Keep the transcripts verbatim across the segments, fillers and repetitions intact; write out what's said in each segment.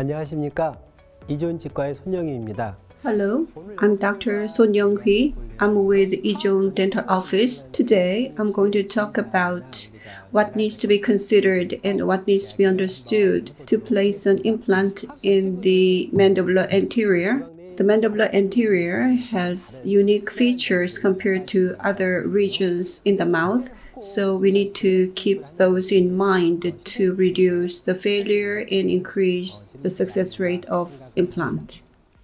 안녕하십니까? 이존치과의 손영희입니다. Hello, I'm Doctor Son Young-hee. I'm with Ijon Dental Office. Today, I'm going to talk about what needs to be considered and what needs to be understood to place an implant in the mandibular anterior. The mandibular anterior has unique features compared to other regions in the mouth, so we need to keep those in mind to reduce the failure and increase the success rate of implant.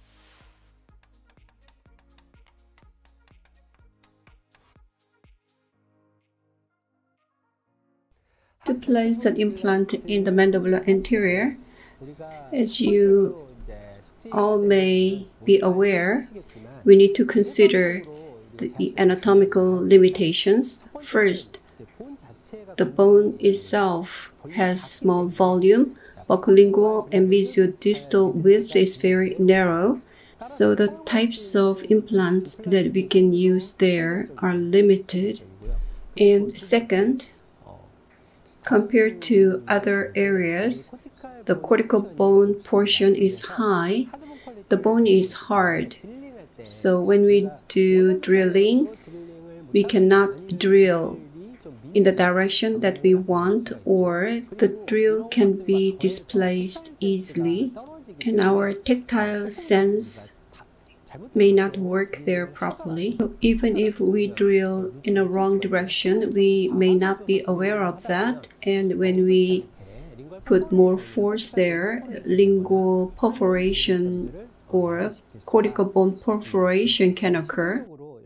To place an implant in the mandibular anterior, as you all may be aware, we need to consider the anatomical limitations. First, the bone itself has small volume, buccolingual and mesiodistal width is very narrow, so the types of implants that we can use there are limited. And second, compared to other areas, the cortical bone portion is high, the bone is hard. So when we do drilling, we cannot drill in the direction that we want, or the drill can be displaced easily, and our tactile sense may not work there properly. So even if we drill in a wrong direction, we may not be aware of that, and when we put more force there, lingual perforation or cortical bone perforation can occur.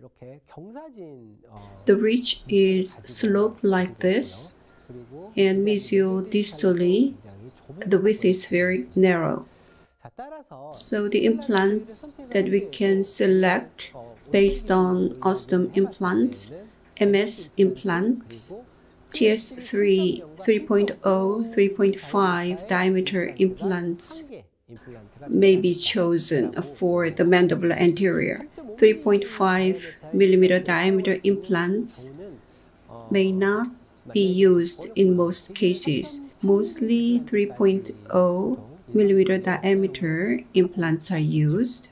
The ridge is sloped like this, and mesiodistally, the width is very narrow. So the implants that we can select based on OSSTEM implants, M S implants, T S three, three point zero, three point five diameter implants may be chosen for the mandibular anterior. three point five millimeter diameter implants may not be used in most cases. Mostly three point zero millimeter diameter implants are used.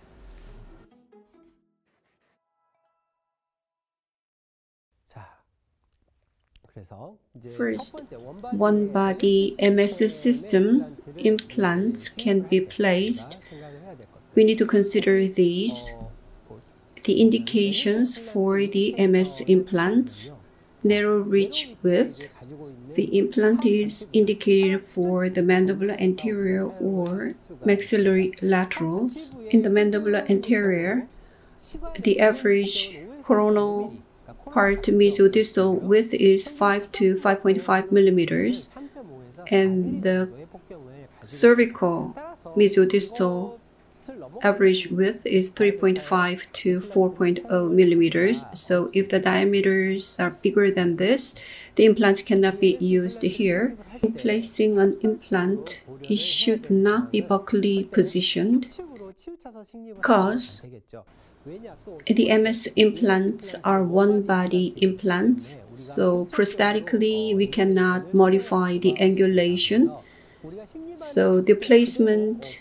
First, one-body M S system implants can be placed. We need to consider these. The indications for the M S implants: narrow ridge width. The implant is indicated for the mandibular anterior or maxillary laterals. In the mandibular anterior, the average coronal part mesiodistal width is five to five point five millimeters, and the cervical mesiodistal average width is three point five to four point zero millimeters. So if the diameters are bigger than this, the implant cannot be used here. In placing an implant, it should not be buccally positioned because the M S implants are one-body implants, so prosthetically we cannot modify the angulation. So the placement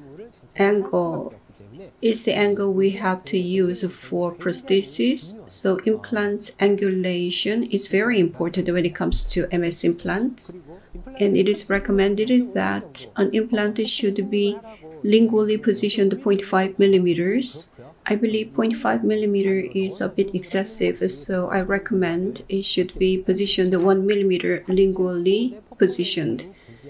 angle is the angle we have to use for prosthesis. So implants angulation is very important when it comes to M S implants, and it is recommended that an implant should be lingually positioned zero point five millimeters. I believe zero point five millimeter is a bit excessive, so I recommend it should be positioned one millimeter lingually positioned.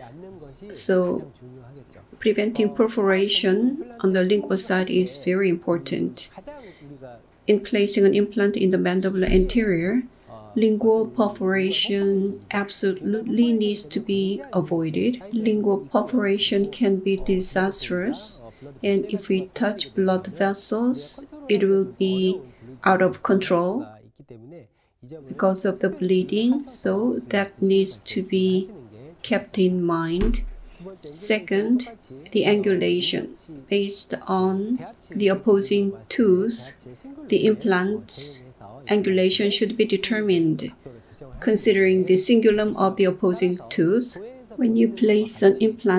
So preventing perforation on the lingual side is very important. In placing an implant in the mandibular anterior, lingual perforation absolutely needs to be avoided. Lingual perforation can be disastrous, and if we touch blood vessels, it will be out of control because of the bleeding, so that needs to be kept in mind. Second, the angulation. Based on the opposing tooth, the implant angulation should be determined considering the cingulum of the opposing tooth. When you place an implant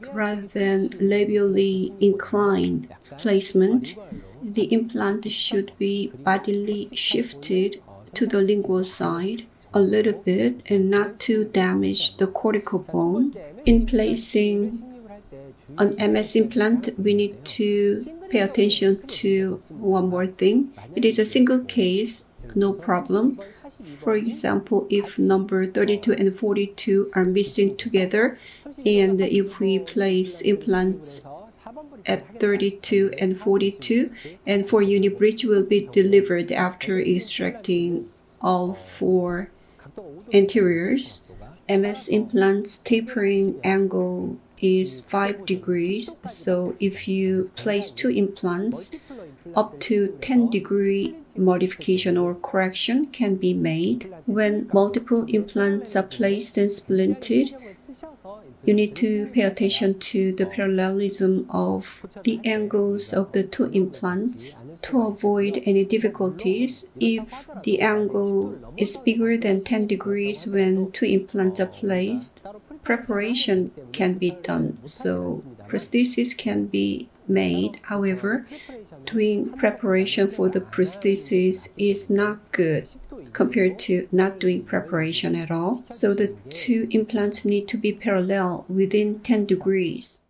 rather than labially inclined placement, the implant should be bodily shifted to the lingual side a little bit and not to damage the cortical bone. In placing an M S implant, we need to pay attention to one more thing. It is a single case, no problem. For example, if number thirty-two and forty-two are missing together, and if we place implants at thirty-two and forty-two, and four unit bridge will be delivered after extracting all four anteriors. M S implants tapering angle is five degrees, so if you place two implants, up to ten degree modification or correction can be made. When multiple implants are placed and splinted, you need to pay attention to the parallelism of the angles of the two implants to avoid any difficulties. If the angle is bigger than ten degrees when two implants are placed, preparation can be done, so prosthesis can be made. However, doing preparation for the prosthesis is not good compared to not doing preparation at all. So the two implants need to be parallel within ten degrees.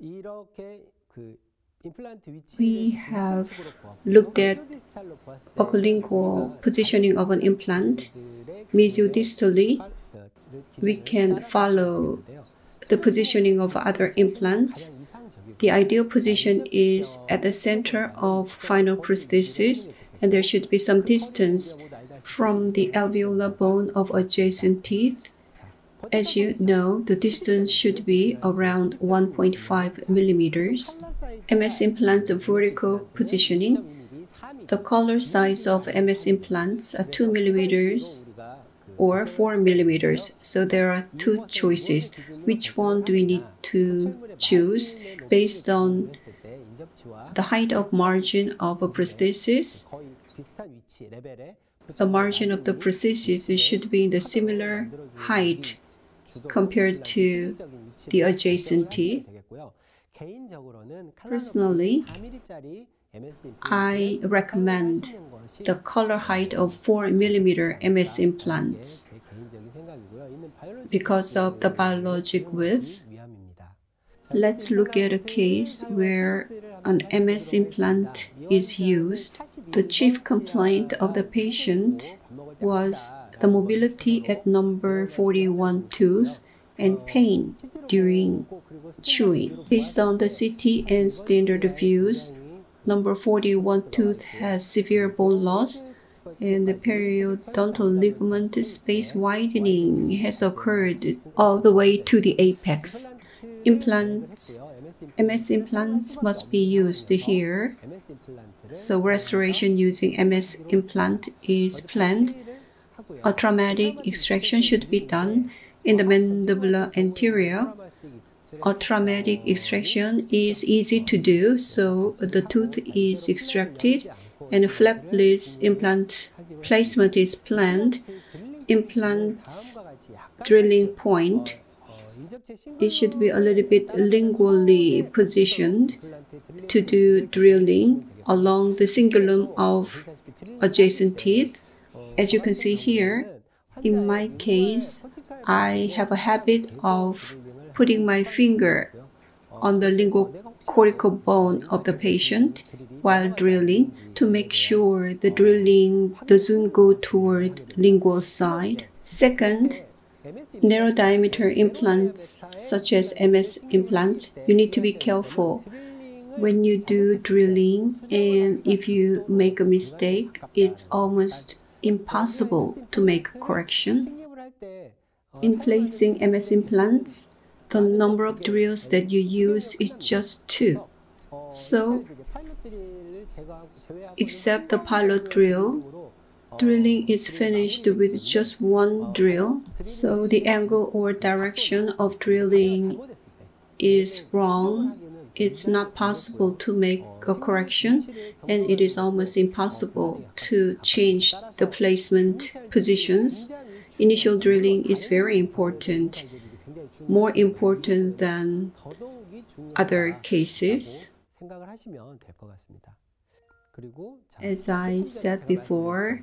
We have looked at buccolingual positioning of an implant. Mesiodistally, we can follow the positioning of other implants. The ideal position is at the center of final prosthesis, and there should be some distance from the alveolar bone of adjacent teeth. As you know, the distance should be around one point five millimeters. M S implants vertical positioning. The collar size of M S implants are two millimeters or four millimeters. So there are two choices. Which one do we need to choose based on the height of margin of a prosthesis? The margin of the prosthesis should be in the similar height compared to the adjacent teeth. Personally, I recommend the collar height of four millimeter M S implants because of the biologic width. Let's look at a case where an M S implant is used. The chief complaint of the patient was the mobility at number forty-one tooth and pain during chewing. Based on the C T and standard views, number forty-one tooth has severe bone loss, and the periodontal ligament space widening has occurred all the way to the apex. Implants, M S implants must be used here, so restoration using M S implant is planned. A traumatic extraction should be done in the mandibular anterior. A traumatic extraction is easy to do, so the tooth is extracted and a flapless implant placement is planned. Implant's drilling point, it should be a little bit lingually positioned to do drilling along the cingulum of adjacent teeth. As you can see here, in my case, I have a habit of putting my finger on the linguocortical bone of the patient while drilling to make sure the drilling doesn't go toward lingual side. Second, narrow diameter implants such as M S implants, you need to be careful when you do drilling, and if you make a mistake, it's almost impossible to make a correction. In placing M S implants, the number of drills that you use is just two. So, except the pilot drill, drilling is finished with just one drill. So the angle or direction of drilling is wrong. It's not possible to make a correction, and it is almost impossible to change the placement positions. Initial drilling is very important, more important than other cases. As I said before,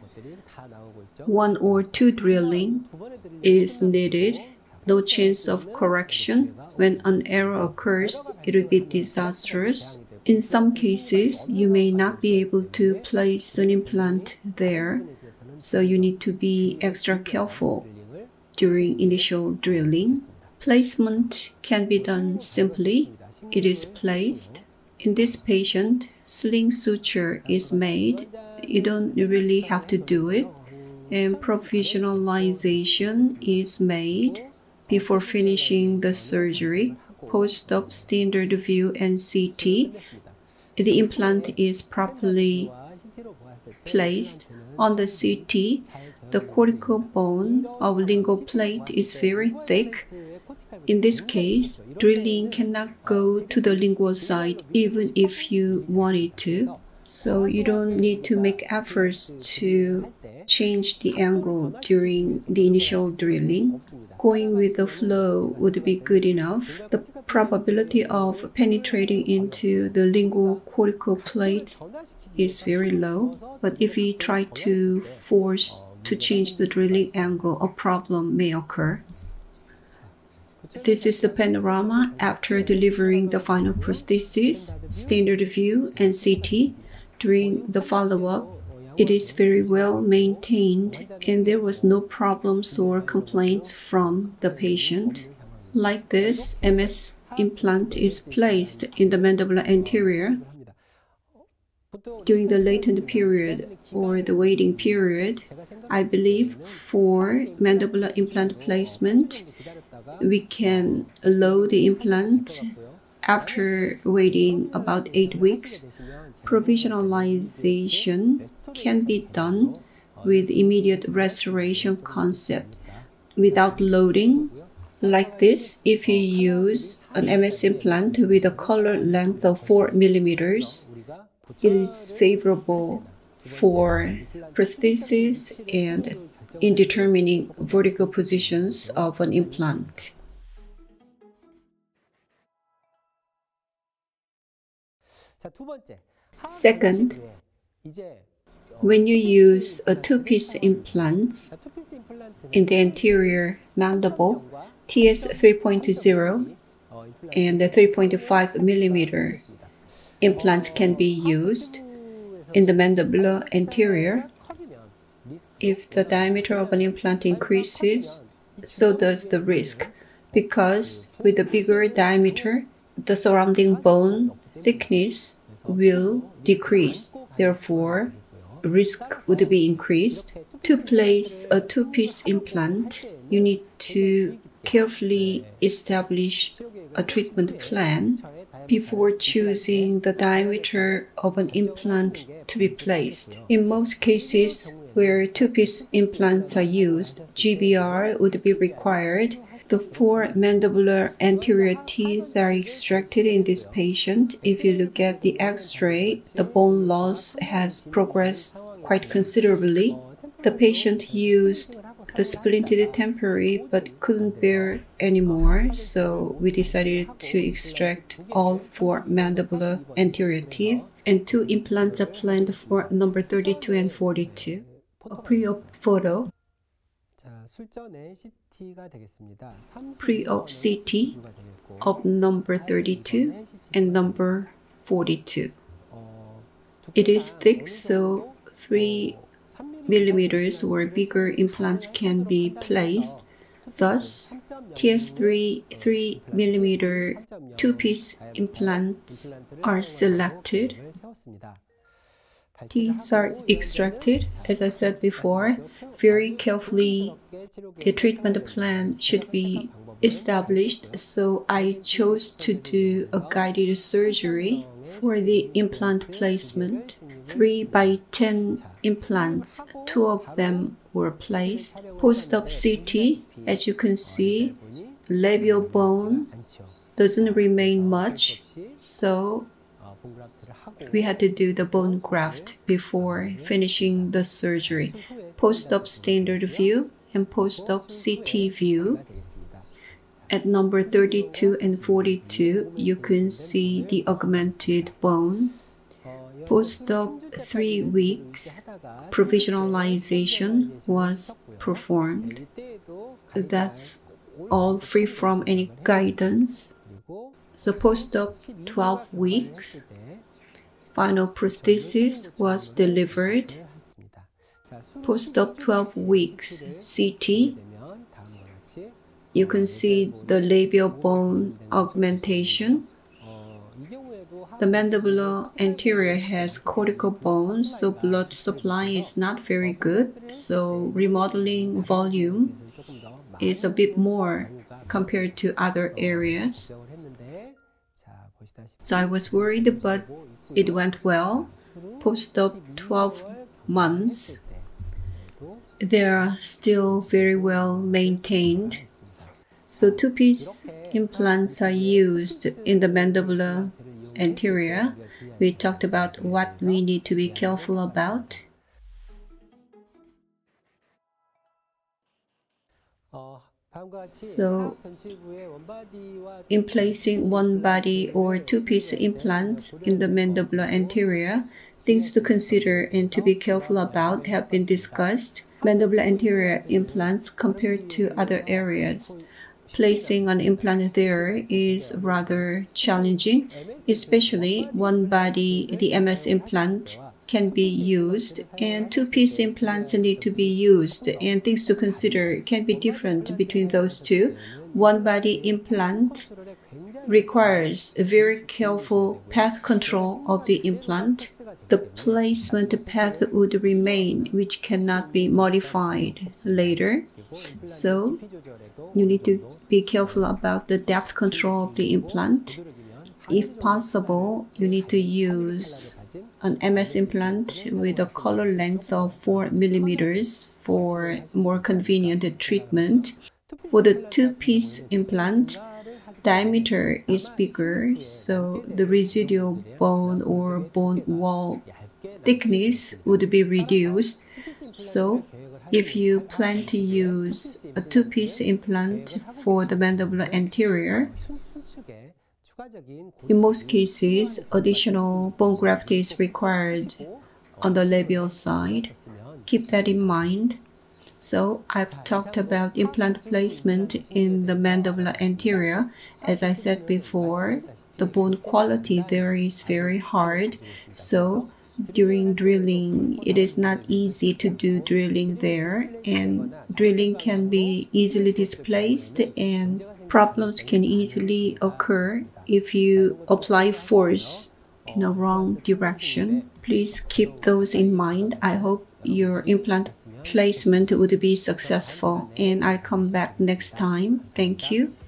one or two drilling is needed. No chance of correction. When an error occurs, it will be disastrous. In some cases, you may not be able to place an implant there, so you need to be extra careful during initial drilling. Placement can be done simply. It is placed. In this patient, sling suture is made. You don't really have to do it. And provisionalization is made before finishing the surgery. Post-op standard view and C T. The implant is properly placed. On the C T, the cortical bone of lingual plate is very thick. In this case, drilling cannot go to the lingual side even if you wanted to. So you don't need to make efforts to change the angle during the initial drilling. Going with the flow would be good enough. The probability of penetrating into the lingual cortical plate is very low. But if we try to force to change the drilling angle, a problem may occur. This is the panorama after delivering the final prosthesis, standard view, and C T. During the follow-up, it is very well maintained and there was no problems or complaints from the patient. Like this, M S implant is placed in the mandibular anterior. During the latent period or the waiting period, I believe for mandibular implant placement, we can load the implant after waiting about eight weeks. Provisionalization can be done with immediate restoration concept without loading. Like this, if you use an M S implant with a collar length of four millimeters, it is favorable for prosthesis and in determining vertical positions of an implant. Second, when you use a two-piece implants in the anterior mandible, T S three point zero and three point five millimeter implants can be used in the mandibular anterior. If the diameter of an implant increases, so does the risk, because with a bigger diameter, the surrounding bone thickness will decrease. Therefore, risk would be increased. To place a two-piece implant, you need to carefully establish a treatment plan before choosing the diameter of an implant to be placed. In most cases where two-piece implants are used, G B R would be required. The four mandibular anterior teeth are extracted in this patient. If you look at the X-ray, the bone loss has progressed quite considerably. The patient used the splinted temporary but couldn't bear anymore, so we decided to extract all four mandibular anterior teeth, and two implants are planned for number thirty-two and forty-two. A pre-op photo. Pre-op C T of number thirty-two and number forty-two. It is thick, so three millimeters or bigger implants can be placed. Thus, T S three three millimeter two-piece implants are selected. Teeth are extracted, as I said before. Very carefully, the treatment plan should be established, so I chose to do a guided surgery for the implant placement. three by ten implants, two of them were placed. Post-op C T, as you can see, labial bone doesn't remain much, so we had to do the bone graft before finishing the surgery. Post-op standard view and post-op C T view. At number thirty-two and forty-two, you can see the augmented bone. Post-op three weeks, provisionalization was performed. That's all free from any guidance. So post-op twelve weeks, final prosthesis was delivered. Post-op twelve weeks C T. You can see the labial bone augmentation. The mandibular anterior has cortical bones, so blood supply is not very good. So remodeling volume is a bit more compared to other areas. So I was worried, but it went well. Post-op twelve months. They are still very well maintained. So two-piece implants are used in the mandibular anterior. We talked about what we need to be careful about. So, in placing one body or two-piece implants in the mandibular anterior, things to consider and to be careful about have been discussed. Mandibular anterior implants compared to other areas. Placing an implant there is rather challenging, especially one body, the M S implant, can be used, and two-piece implants need to be used, and things to consider can be different between those two. One body implant requires a very careful path control of the implant. The placement path would remain, which cannot be modified later. So you need to be careful about the depth control of the implant. If possible, you need to use an M S implant with a collar length of four millimeters for more convenient treatment. For the two-piece implant, diameter is bigger, so the residual bone or bone wall thickness would be reduced. So if you plan to use a two-piece implant for the mandibular anterior, in most cases, additional bone graft is required on the labial side. Keep that in mind. So I've talked about implant placement in the mandibular anterior. As I said before, the bone quality there is very hard. So during drilling, it is not easy to do drilling there, and drilling can be easily displaced and problems can easily occur if you apply force in a wrong direction. Please keep those in mind. I hope your implant placement would be successful, and I'll come back next time. Thank you.